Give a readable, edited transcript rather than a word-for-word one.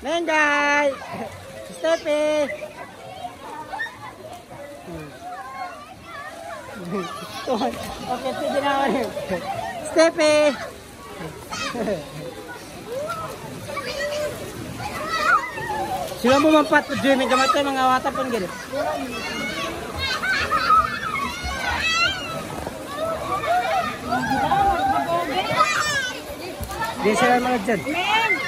Menday! Steffi! Okay, sige na ako. Steffi! Sila mo mampat po dyan, may gamatay mga awatan po gano'n. Di sila mga dyan.